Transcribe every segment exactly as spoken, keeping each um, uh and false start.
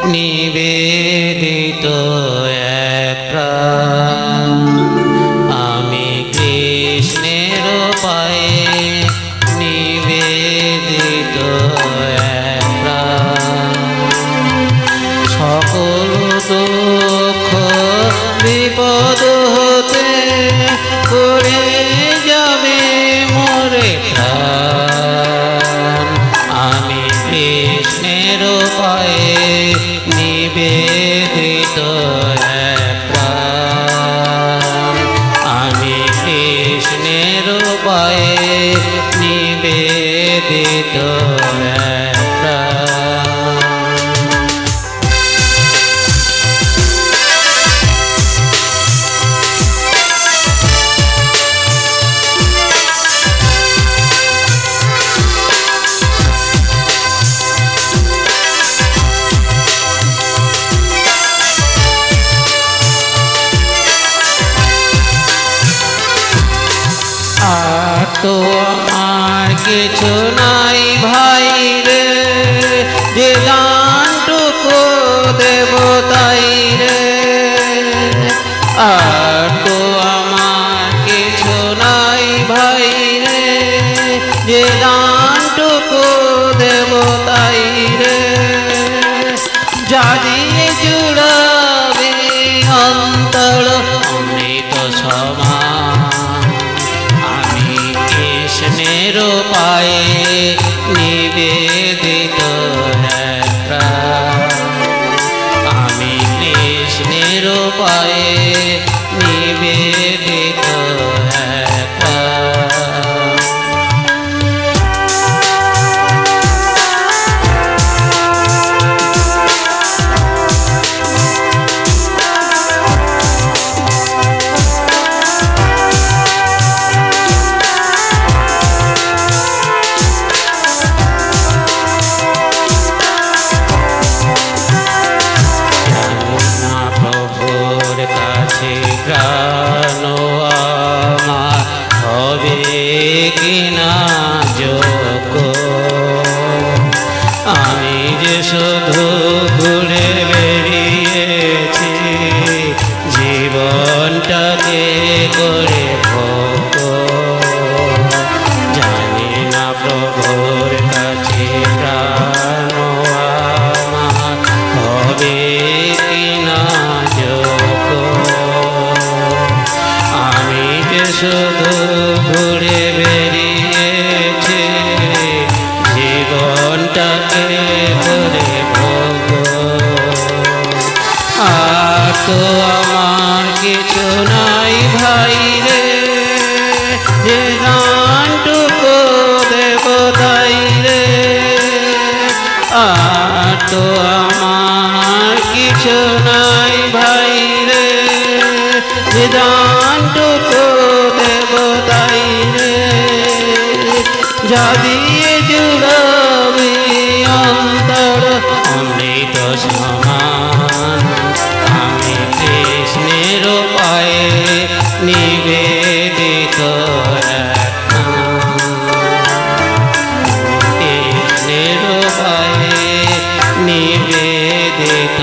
নিবেদিত এক প্রাণ আমি কৃষ্ণের পায়ে নিবেদিত এক প্রাণ সকল দুঃখ বিপদ হতে করে যাবে মোরে প্রাণ আমি কৃষ্ণের পায়ে নিবেদিত এক প্রাণ আমি কৃষ্ণের পায়ে নিবেদিত এক প্রাণ আর তো আমার কিছু নাই ভাই রে যে দানটুকু দেব তাই রে আর তো আমার কিছু নাই ভাই রে যে দানটুকু দেব তাই রে যা দিয়ে জুড়াবে অন্তর অমৃত সমান কৃষ্ণের পায়ে নিবেদিত এক প্রাণ আমি কৃষ্ণের পায়ে নিবেদিত এক প্রাণ প্রাণ আমার হবে কিনা যোগ্য আমি যে শুধু ঘুরে বেরিয়েছি জীবনটাকে করে ভোগ জানি না প্রভুর কাছে প্রাণ আমার হবে কিনা যোগ্য আমি যে শুধু ঘুরে বেরিয়েছি জীবনটাকে করে ভোগ আর তো আমার কিছু নাই ভাই রে যে দানটুকু দেব তাই রে আর তো আমার কিছু নাই ভাই রে যে দানটুকু দেব তাই রে যা দিয়ে জুড়াবে অন্তর অমৃত সমান আমি কৃষ্ণের পায়ে নিবেদিত এক কৃষ্ণের পায়ে নিবেদিত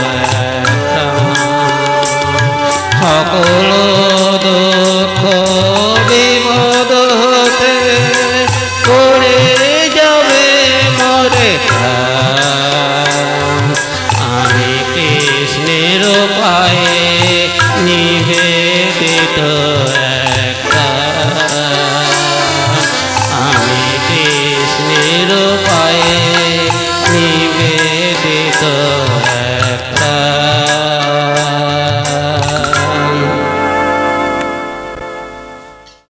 সকল দুঃখ বিপদ হতে করে যাবে মোরে প্রাণ আমি কৃষ্ণের পায়ে নিবেদিত এক প্রাণ আমি কৃষ্ণের পায়ে নিবেদিত